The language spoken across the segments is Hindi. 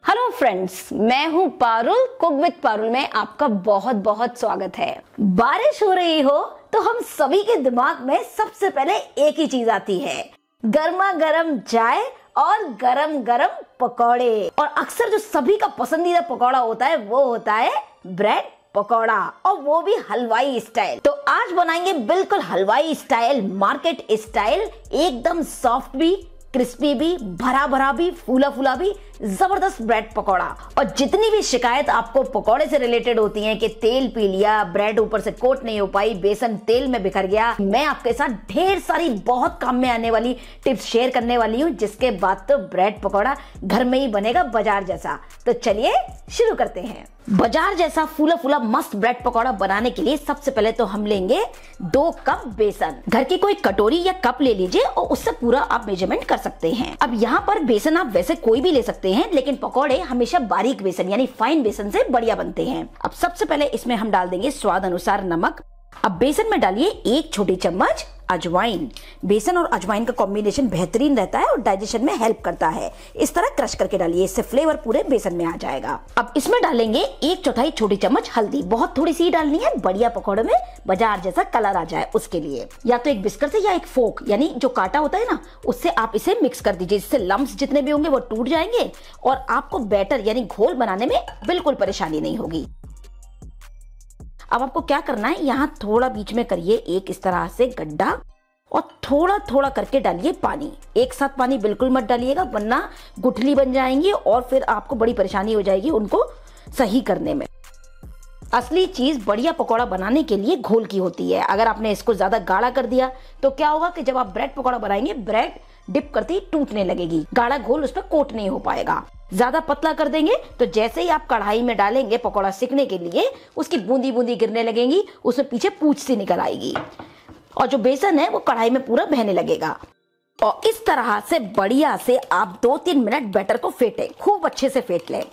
हेलो फ्रेंड्स, मैं हूँ पारुल। कुक विद पारुल में आपका बहुत बहुत स्वागत है। बारिश हो रही हो तो हम सभी के दिमाग में सबसे पहले एक ही चीज आती है, गर्मा गर्म चाय और गरम गरम पकौड़े। और अक्सर जो सभी का पसंदीदा पकौड़ा होता है वो होता है ब्रेड पकौड़ा, और वो भी हलवाई स्टाइल। तो आज बनाएंगे बिल्कुल हलवाई स्टाइल, मार्केट स्टाइल, एकदम सॉफ्ट भी, क्रिस्पी भी, भरा भरा भी, फूला फूला भी, जबरदस्त ब्रेड पकौड़ा। और जितनी भी शिकायत आपको पकौड़े से रिलेटेड होती हैं कि तेल पी लिया, ब्रेड ऊपर से कोट नहीं हो पाई, बेसन तेल में बिखर गया, मैं आपके साथ ढेर सारी बहुत काम में आने वाली टिप्स शेयर करने वाली हूँ, जिसके बाद तो ब्रेड पकौड़ा घर में ही बनेगा बाजार जैसा। तो चलिए शुरू करते हैं। बाजार जैसा फूला फूला मस्त ब्रेड पकौड़ा बनाने के लिए सबसे पहले तो हम लेंगे 2 कप बेसन। घर की कोई कटोरी या कप ले लीजिए और उससे पूरा आप मेजरमेंट कर सकते हैं। अब यहाँ पर बेसन आप वैसे कोई भी ले सकते हैं, लेकिन पकौड़े हमेशा बारीक बेसन यानी फाइन बेसन से बढ़िया बनते हैं। अब सबसे पहले इसमें हम डाल देंगे स्वाद अनुसार नमक। अब बेसन में डालिए 1 छोटी चम्मच अजवाइन। बेसन और अजवाइन का कॉम्बिनेशन बेहतरीन रहता है और डाइजेशन में हेल्प करता है। इस तरह क्रश करके डालिए, इससे फ्लेवर पूरे बेसन में आ जाएगा। अब इसमें डालेंगे 1/4 छोटी चम्मच हल्दी। बहुत थोड़ी सी डालनी है, बढ़िया पकौड़े में बाजार जैसा कलर आ जाए उसके लिए। या तो एक बिस्कर से या एक फोक यानी जो कांटा होता है ना, उससे आप इसे मिक्स कर दीजिए। इससे लम्स जितने भी होंगे वो टूट जाएंगे और आपको बैटर यानी घोल बनाने में बिल्कुल परेशानी नहीं होगी। अब आपको क्या करना है, यहाँ थोड़ा बीच में करिए एक इस तरह से गड्ढा और थोड़ा थोड़ा करके डालिए पानी। एक साथ पानी बिल्कुल मत डालिएगा, वरना गुठली बन जाएंगी और फिर आपको बड़ी परेशानी हो जाएगी उनको सही करने में। असली चीज बढ़िया पकौड़ा बनाने के लिए घोल की होती है। अगर आपने इसको ज्यादा गाढ़ा कर दिया तो क्या होगा कि जब आप ब्रेड पकौड़ा बनाएंगे, ब्रेड डिप करते ही टूटने लगेगी, गाढ़ा घोल उस पर कोट नहीं हो पाएगा। ज्यादा पतला कर देंगे तो जैसे ही आप कढ़ाई में डालेंगे पकौड़ा सिकने के लिए, उसकी बूंदी बूंदी गिरने लगेंगी, उसमें पीछे पूंछ सी निकल आएगी और जो बेसन है वो कढ़ाई में पूरा बहने लगेगा। और इस तरह से बढ़िया से आप 2-3 मिनट बैटर को फेंटें, खूब अच्छे से फेंट लें।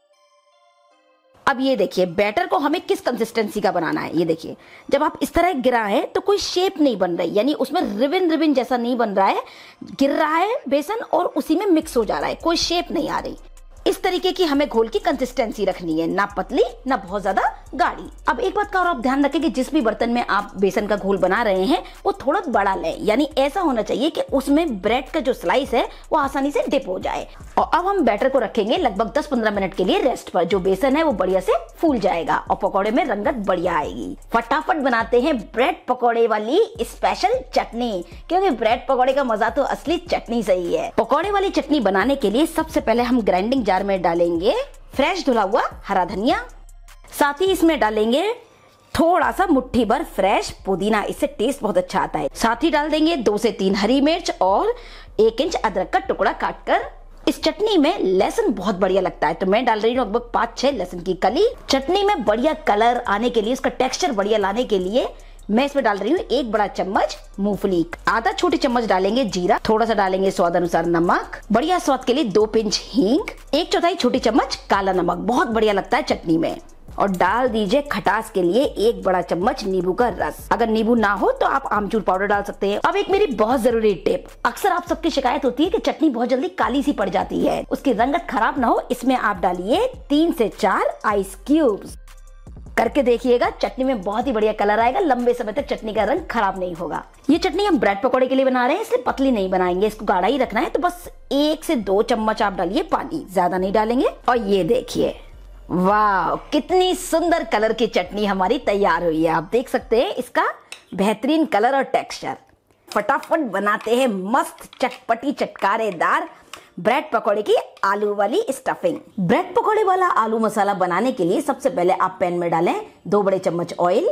अब ये देखिए बैटर को हमें किस कंसिस्टेंसी का बनाना है। ये देखिए जब आप इस तरह गिराएं तो कोई शेप नहीं बन रही, यानी उसमें रिबन रिबन जैसा नहीं बन रहा है, गिर रहा है बेसन और उसी में मिक्स हो जा रहा है, कोई शेप नहीं आ रही। इस तरीके की हमें घोल की कंसिस्टेंसी रखनी है, ना पतली ना बहुत ज्यादा गाढ़ी। अब एक बात का और आप ध्यान रखें कि जिस भी बर्तन में आप बेसन का घोल बना रहे हैं वो थोड़ा बड़ा लें, यानी ऐसा होना चाहिए कि उसमें ब्रेड का जो स्लाइस है वो आसानी से डिप हो जाए। और अब हम बैटर को रखेंगे लगभग 10-15 मिनट के लिए रेस्ट पर। जो बेसन है वो बढ़िया से फूल जाएगा और पकौड़े में रंगत बढ़िया आएगी। फटाफट बनाते हैं ब्रेड पकौड़े वाली स्पेशल चटनी, क्योंकि ब्रेड पकौड़े का मजा तो असली चटनी से ही है। पकौड़े वाली चटनी बनाने के लिए सबसे पहले हम ग्राइंडिंग जार में डालेंगे फ्रेश धुला हुआ हरा धनिया, साथ ही इसमें डालेंगे थोड़ा सा मुट्ठी भर फ्रेश पुदीना, इससे टेस्ट बहुत अच्छा आता है। साथ ही डाल देंगे 2 से 3 हरी मिर्च और 1 इंच अदरक का टुकड़ा काटकर। इस चटनी में लहसुन बहुत बढ़िया लगता है तो मैं डाल रही हूँ लगभग 5-6 लहसुन की कली। चटनी में बढ़िया कलर आने के लिए, उसका टेक्सचर बढ़िया लाने के लिए मैं इसमें डाल रही हूँ 1 बड़ा चम्मच मूंगफली, आधा छोटी चम्मच डालेंगे जीरा, थोड़ा सा डालेंगे स्वाद अनुसार नमक, बढ़िया स्वाद के लिए 2 पिंच हींग, 1/4 छोटी चम्मच काला नमक, बहुत बढ़िया लगता है चटनी में। और डाल दीजिए खटास के लिए 1 बड़ा चम्मच नींबू का रस। अगर नींबू ना हो तो आप आमचूर पाउडर डाल सकते हैं। अब एक मेरी बहुत जरूरी टिप, अक्सर आप सबकी शिकायत होती है कि चटनी बहुत जल्दी काली सी पड़ जाती है, उसकी रंगत खराब ना हो इसमें आप डालिए 3 से 4 आइस क्यूब्स। करके देखिएगा, चटनी में बहुत ही बढ़िया कलर आएगा, लंबे समय तक चटनी का रंग खराब नहीं होगा। ये चटनी हम ब्रेड पकौड़े के लिए बना रहे हैं, इसलिए पतली नहीं बनाएंगे, इसको गाढ़ा ही रखना है। तो बस 1 से 2 चम्मच आप डालिए पानी, ज्यादा नहीं डालेंगे। और ये देखिए, वाह कितनी सुंदर कलर की चटनी हमारी तैयार हुई है। आप देख सकते हैं इसका बेहतरीन कलर और टेक्सचर। फटाफट बनाते हैं मस्त चटपटी चटकारेदार ब्रेड पकौड़े की आलू वाली स्टफिंग। ब्रेड पकौड़े वाला आलू मसाला बनाने के लिए सबसे पहले आप पैन में डालें 2 बड़े चम्मच ऑयल।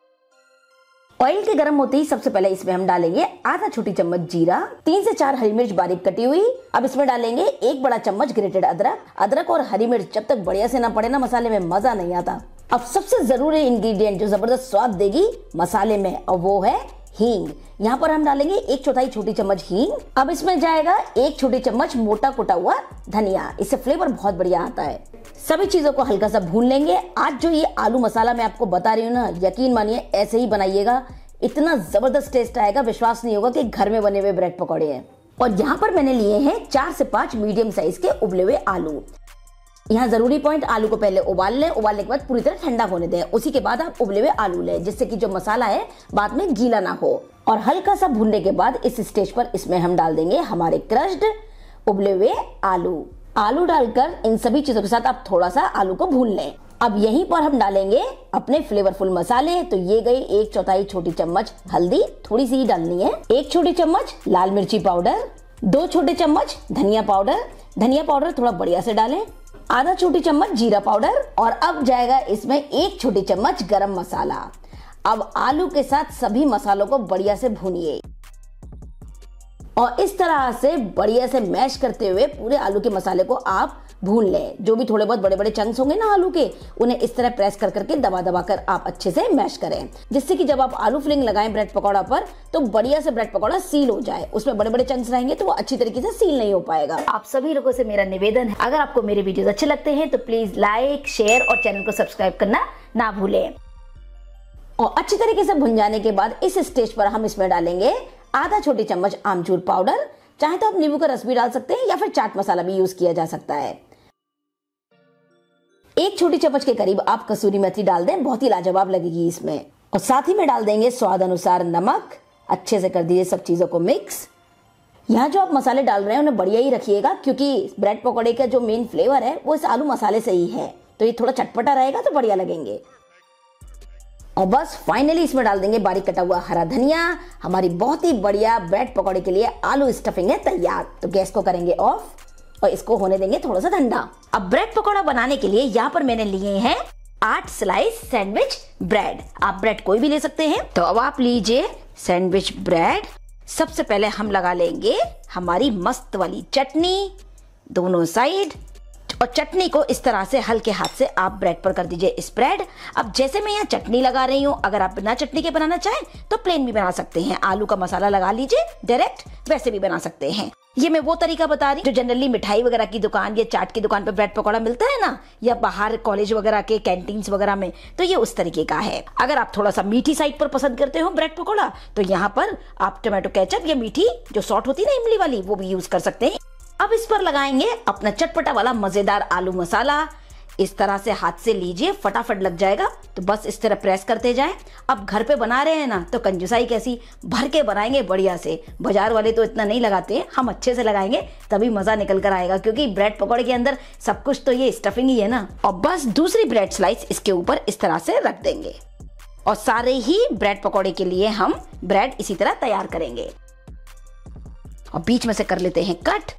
ऑयल के गर्म होते ही सबसे पहले इसमें हम डालेंगे आधा छोटी चम्मच जीरा, 3 से 4 हरी मिर्च बारीक कटी हुई। अब इसमें डालेंगे 1 बड़ा चम्मच ग्रेटेड अदरक। अदरक और हरी मिर्च जब तक बढ़िया से ना पड़े ना मसाले में मजा नहीं आता। अब सबसे जरूरी इंग्रेडिएंट जो जबरदस्त स्वाद देगी मसाले में, और वो है हींग। यहाँ पर हम डालेंगे 1/4 छोटी चम्मच हींग। अब इसमें जाएगा 1 छोटी चम्मच मोटा कुटा हुआ धनिया, इससे फ्लेवर बहुत बढ़िया आता है। सभी चीजों को हल्का सा भून लेंगे। आज जो ये आलू मसाला मैं आपको बता रही हूँ ना, यकीन मानिए ऐसे ही बनाइएगा, इतना जबरदस्त टेस्ट आएगा, विश्वास नहीं होगा कि घर में बने हुए ब्रेड पकौड़े हैं। और यहाँ पर मैंने लिए हैं 4 से 5 मीडियम साइज के उबले हुए आलू। यहाँ जरूरी पॉइंट, आलू को पहले उबाल लें, उबालने के बाद पूरी तरह ठंडा होने दें, उसी के बाद आप उबले हुए आलू लें, जिससे कि जो मसाला है बाद में गीला ना हो। और हल्का सा भूनने के बाद इस स्टेज पर इसमें हम डाल देंगे हमारे क्रश्ड उबले हुए आलू डालकर इन सभी चीजों के साथ आप थोड़ा सा आलू को भून लें। अब यहीं पर हम डालेंगे अपने फ्लेवरफुल मसाले। तो ये गई 1/4 छोटी चम्मच हल्दी, थोड़ी सी ही डालनी है, 1 छोटी चम्मच लाल मिर्ची पाउडर, 2 छोटे चम्मच धनिया पाउडर थोड़ा बढ़िया से डालें, आधा छोटी चम्मच जीरा पाउडर, और अब जाएगा इसमें 1 छोटी चम्मच गरम मसाला। अब आलू के साथ सभी मसालों को बढ़िया से भूनिए और इस तरह से बढ़िया से मैश करते हुए पूरे आलू के मसाले को आप भून लें। जो भी थोड़े बहुत बड़े बड़े चंक्स होंगे ना आलू के, उन्हें इस तरह प्रेस कर करके दबा कर आप अच्छे से मैश करें, जिससे कि जब आप आलू फिलिंग लगाएं ब्रेड पकौड़ा पर तो बढ़िया से ब्रेड पकौड़ा सील हो जाए। उसमें बड़े बड़े चंक्स रहेंगे तो वो अच्छी तरीके से सील नहीं हो पाएगा। आप सभी लोगों से मेरा निवेदन है, अगर आपको मेरे वीडियोस अच्छे लगते हैं तो प्लीज लाइक, शेयर और चैनल को सब्सक्राइब करना ना भूलें। और अच्छी तरीके से भुन जाने के बाद इस स्टेज पर हम इसमें डालेंगे आधा छोटी चम्मच आमचूर पाउडर, चाहे तो आप नींबू का रस भी डाल सकते हैं या फिर चाट मसाला भी यूज किया जा सकता है। 1 छोटी चम्मच के करीब आप कसूरी मेथी डाल दें, बहुत ही लाजवाब लगेगी इसमें। और साथ ही में डाल देंगे स्वाद अनुसार नमक। अच्छे से कर दीजिए सब चीजों को मिक्स। यहाँ जो आप मसाले डाल रहे हैं उन्हें बढ़िया ही रखिएगा, क्योंकि ब्रेड पकौड़े का जो मेन फ्लेवर है वो इस आलू मसाले से ही है, तो ये थोड़ा चटपटा रहेगा तो बढ़िया लगेंगे। और बस फाइनली इसमें डाल देंगे बारीक कटा हुआ हरा धनिया। हमारी बहुत ही बढ़िया ब्रेड पकौड़े के लिए आलू स्टफिंग है तैयार। तो गैस को करेंगे ऑफ और इसको होने देंगे थोड़ा सा ठंडा। अब ब्रेड पकौड़ा बनाने के लिए यहाँ पर मैंने लिए हैं 8 स्लाइस सैंडविच ब्रेड। आप ब्रेड कोई भी ले सकते हैं। तो अब आप लीजिए सैंडविच ब्रेड। सबसे पहले हम लगा लेंगे हमारी मस्त वाली चटनी दोनों साइड, और चटनी को इस तरह से हल्के हाथ से आप ब्रेड पर कर दीजिए स्प्रेड। अब जैसे मैं यहाँ चटनी लगा रही हूँ, अगर आप बिना चटनी के बनाना चाहें तो प्लेन भी बना सकते हैं। आलू का मसाला लगा लीजिए डायरेक्ट, वैसे भी बना सकते हैं। ये मैं वो तरीका बता रही हूँ जो जनरली मिठाई वगैरह की दुकान या चाट की दुकान पे ब्रेड पकौड़ा मिलता है ना, या बाहर कॉलेज वगैरह के कैंटीन्स वगैरह में, तो ये उस तरीके का है। अगर आप थोड़ा सा मीठी साइड पर पसंद करते हो ब्रेड पकौड़ा, तो यहाँ पर आप टोमेटो केचप या मीठी जो सॉल्ट होती है ना इमली वाली, वो भी यूज कर सकते हैं। अब इस पर लगाएंगे अपना चटपटा वाला मजेदार आलू मसाला। इस तरह से हाथ से लीजिए, फटाफट लग जाएगा। तो बस इस तरह प्रेस करते जाएं। अब घर पे बना रहे हैं ना, तो कंजूसाई कैसी, भर के बनाएंगे बढ़िया से। बाजार वाले तो इतना नहीं लगाते, हम अच्छे से लगाएंगे तभी मजा निकल कर आएगा, क्योंकि ब्रेड पकौड़े के अंदर सब कुछ तो ये स्टफिंग ही है ना। और बस दूसरी ब्रेड स्लाइस इसके ऊपर इस तरह से रख देंगे और सारे ही ब्रेड पकौड़े के लिए हम ब्रेड इसी तरह तैयार करेंगे। और बीच में से कर लेते हैं कट।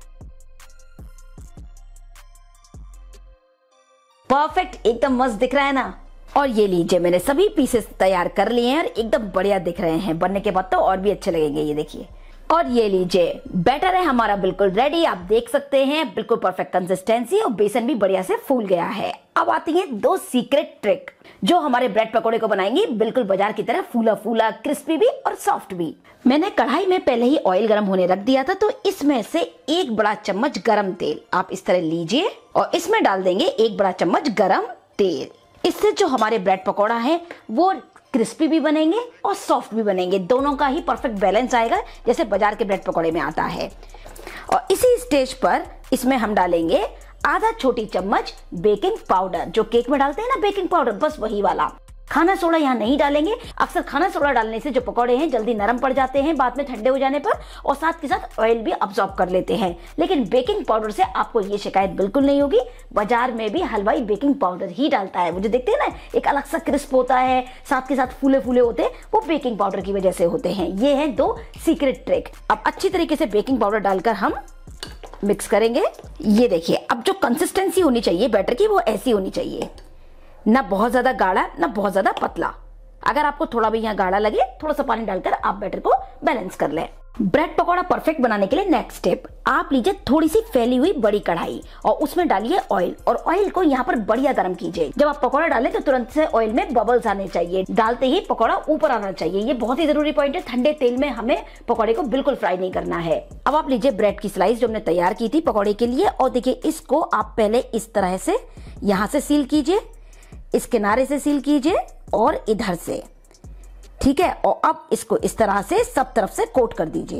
परफेक्ट, एकदम मस्त दिख रहा है ना। और ये लीजिए मैंने सभी पीसेस तैयार कर लिए हैं और एकदम बढ़िया दिख रहे हैं। बनने के बाद तो और भी अच्छे लगेंगे, ये देखिए। और ये लीजिए बैटर है हमारा बिल्कुल रेडी। आप देख सकते हैं बिल्कुल परफेक्ट कंसिस्टेंसी और बेसन भी बढ़िया से फूल गया है। अब आती है 2 सीक्रेट ट्रिक जो हमारे ब्रेड पकौड़े को बनाएंगी बिल्कुल बाजार की तरह फूला फूला, क्रिस्पी भी और सॉफ्ट भी। मैंने कढ़ाई में पहले ही ऑयल गर्म होने रख दिया था, तो इसमें से 1 बड़ा चम्मच गरम तेल आप इस तरह लीजिए और इसमें डाल देंगे 1 बड़ा चम्मच गरम तेल। इससे जो हमारे ब्रेड पकौड़ा है वो क्रिस्पी भी बनेंगे और सॉफ्ट भी बनेंगे। दोनों का ही परफेक्ट बैलेंस आएगा जैसे बाजार के ब्रेड पकौड़े में आता है। और इसी स्टेज पर इसमें हम डालेंगे आधा छोटी चम्मच बेकिंग पाउडर, जो केक में डालते हैं ना बेकिंग पाउडर, बस वही वाला। खाना सोडा यहाँ नहीं डालेंगे। अक्सर खाना सोडा डालने से जो पकौड़े हैं जल्दी नरम पड़ जाते हैं बाद में ठंडे हो जाने पर, और साथ के साथ ऑयल भी अब्सॉर्ब कर लेते हैं। लेकिन बेकिंग पाउडर से आपको ये शिकायत बिल्कुल नहीं होगी। बाजार में भी हलवाई बेकिंग पाउडर ही डालता है। वो जो देखते हैं ना एक अलग सा क्रिस्प होता है, साथ के साथ फूले फूले होते हैं, वो बेकिंग पाउडर की वजह से होते हैं। ये है 2 सीक्रेट ट्रिक। अब अच्छी तरीके से बेकिंग पाउडर डालकर हम मिक्स करेंगे। ये देखिए अब जो कंसिस्टेंसी होनी चाहिए बैटर की वो ऐसी होनी चाहिए, ना बहुत ज्यादा गाढ़ा ना बहुत ज्यादा पतला। अगर आपको थोड़ा भी यहाँ गाढ़ा लगे थोड़ा सा पानी डालकर आप बैटर को बैलेंस कर लें। ब्रेड पकौड़ा परफेक्ट बनाने के लिए नेक्स्ट स्टेप, आप लीजिए थोड़ी सी फैली हुई बड़ी कढ़ाई और उसमें डालिए ऑयल, और ऑयल को यहाँ पर बढ़िया गर्म कीजिए। जब आप पकौड़ा डालें तो तुरंत से ऑयल में बबल्स आने चाहिए, डालते ही पकौड़ा ऊपर आना चाहिए। ये बहुत ही जरूरी पॉइंट है। ठंडे तेल में हमें पकौड़े को बिल्कुल फ्राई नहीं करना है। अब आप लीजिए ब्रेड की स्लाइस जो हमने तैयार की थी पकौड़े के लिए, और देखिए इसको आप पहले इस तरह से यहाँ से सील कीजिए, इस किनारे से सील कीजिए और इधर से, ठीक है। और अब इसको इस तरह से सब तरफ से कोट कर दीजिए।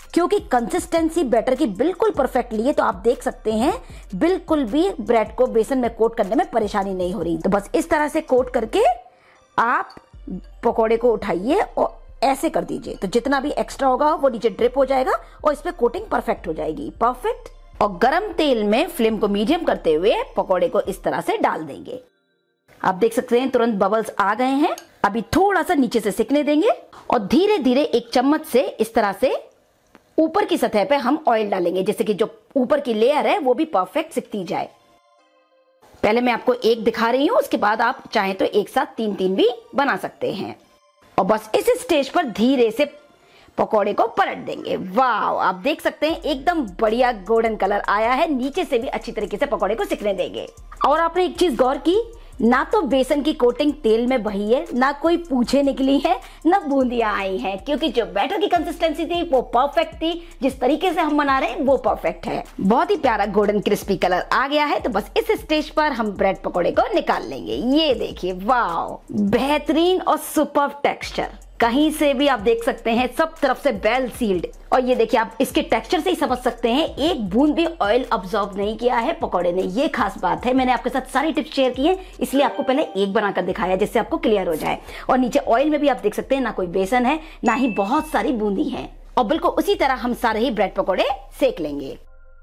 क्योंकि कंसिस्टेंसी बैटर की बिल्कुल परफेक्ट ली है, तो आप देख सकते हैं बिल्कुल भी ब्रेड को बेसन में कोट करने में परेशानी नहीं हो रही। तो बस इस तरह से कोट करके आप पकोड़े को उठाइए और ऐसे कर दीजिए, तो जितना भी एक्स्ट्रा होगा वो नीचे ड्रिप हो जाएगा और इस पे कोटिंग परफेक्ट हो जाएगी। परफेक्ट। और गरम तेल में फ्लेम को मीडियम करते हुए पकोड़े को इस तरह से डाल देंगे। आप देख सकते हैं तुरंत बबल्स आ गए हैं। अभी थोड़ा सा नीचे से सिकने देंगे और धीरे धीरे एक चम्मच से इस तरह से ऊपर की सतह पे हम ऑयल डालेंगे, जिससे कि जो ऊपर की लेयर है वो भी परफेक्ट सिकती जाए। पहले मैं आपको एक दिखा रही हूं, उसके बाद आप चाहें तो एक साथ 3-3 भी बना सकते हैं। और बस इस स्टेज पर धीरे से पकोड़े को पलट देंगे। वाव, आप देख सकते हैं एकदम बढ़िया गोल्डन कलर आया है। नीचे से भी अच्छी तरीके से पकोड़े को सिकने देंगे। और आपने एक चीज गौर की, ना तो बेसन की कोटिंग तेल में बही है, ना कोई पूछे निकली है, ना बूंदियां आई हैं, क्योंकि जो बैटर की कंसिस्टेंसी थी वो परफेक्ट थी। जिस तरीके से हम बना रहे हैं वो परफेक्ट है। बहुत ही प्यारा गोल्डन क्रिस्पी कलर आ गया है। तो बस इस स्टेज पर हम ब्रेड पकोड़े को निकाल लेंगे। ये देखिए, वाव, बेहतरीन और सुपर्ब टेक्सचर। कहीं से भी आप देख सकते हैं सब तरफ से वेल सील्ड। और ये देखिए, आप इसके टेक्सचर से ही समझ सकते हैं एक बूंद भी ऑयल अब्सॉर्ब नहीं किया है पकोड़े ने। ये खास बात है। मैंने आपके साथ सारी टिप्स शेयर की है, इसलिए आपको पहले एक बनाकर दिखाया जिससे आपको क्लियर हो जाए। और नीचे ऑयल में भी आप देख सकते हैं ना कोई बेसन है, ना ही बहुत सारी बूंदी है। और बिल्कुल उसी तरह हम सारे ही ब्रेड पकोड़े सेक लेंगे।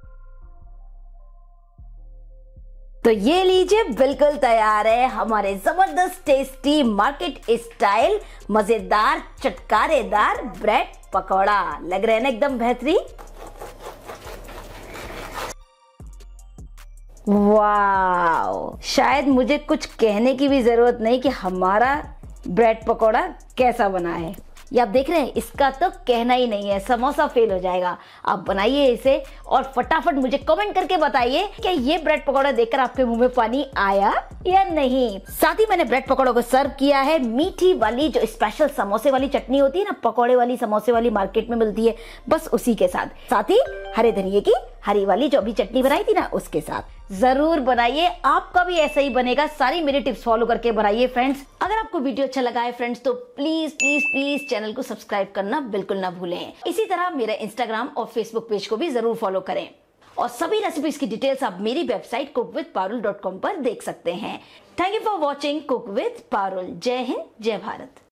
तो ये लीजिए, बिल्कुल तैयार है हमारे जबरदस्त टेस्टी मार्केट स्टाइल मजेदार चटकारेदार ब्रेड पकौड़ा। लग रहे हैं ना एकदम बेहतरीन। वाव, शायद मुझे कुछ कहने की भी जरूरत नहीं कि हमारा ब्रेड पकौड़ा कैसा बना है। ये आप देख रहे हैं, इसका तो कहना ही नहीं है, समोसा फेल हो जाएगा। आप बनाइए इसे और फटाफट मुझे कमेंट करके बताइए कि ये ब्रेड पकौड़ा देखकर आपके मुंह में पानी आया या नहीं। साथ ही मैंने ब्रेड पकौड़ों को सर्व किया है मीठी वाली, जो स्पेशल समोसे वाली चटनी होती है ना, पकौड़े वाली समोसे वाली मार्केट में मिलती है, बस उसी के साथ ही हरे धनिये की हरी वाली जो भी चटनी बनाई थी ना, उसके साथ। जरूर बनाइए, आपका भी ऐसा ही बनेगा। सारी मेरी टिप्स फॉलो करके बनाइए फ्रेंड्स। अगर आपको वीडियो अच्छा लगा है फ्रेंड्स, तो प्लीज प्लीज प्लीज चैनल को सब्सक्राइब करना बिल्कुल ना भूलें। इसी तरह मेरे इंस्टाग्राम और फेसबुक पेज को भी जरूर फॉलो करें। और सभी रेसिपीज की डिटेल्स आप मेरी वेबसाइट cookwithparul.com पर देख सकते हैं। Thank you for watching cook with Parul. जय हिंद, जय भारत।